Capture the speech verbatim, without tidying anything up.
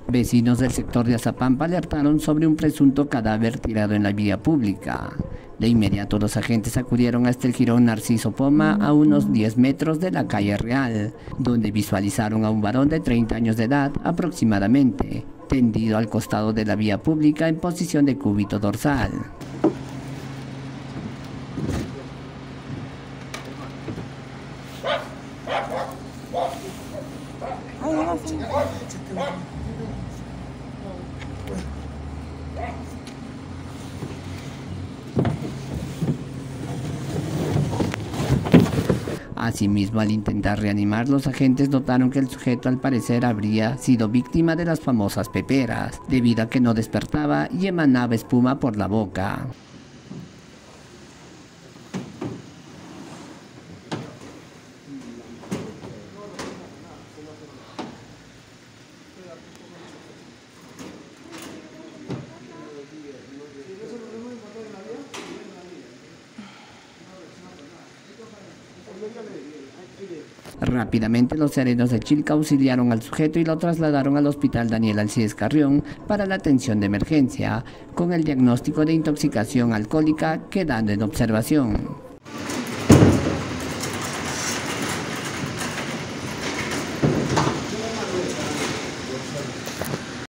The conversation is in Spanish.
Vecinos del sector de Azapampa alertaron sobre un presunto cadáver tirado en la vía pública. De inmediato los agentes acudieron hasta el jirón Narciso Poma, a unos diez metros de la calle Real, donde visualizaron a un varón de treinta años de edad aproximadamente, tendido al costado de la vía pública en posición de cúbito dorsal. Asimismo, al intentar reanimar, los agentes notaron que el sujeto al parecer habría sido víctima de las famosas peperas, debido a que no despertaba y emanaba espuma por la boca. Rápidamente los serenos de Chilca auxiliaron al sujeto y lo trasladaron al hospital Daniel Alcides Carrión para la atención de emergencia, con el diagnóstico de intoxicación alcohólica quedando en observación.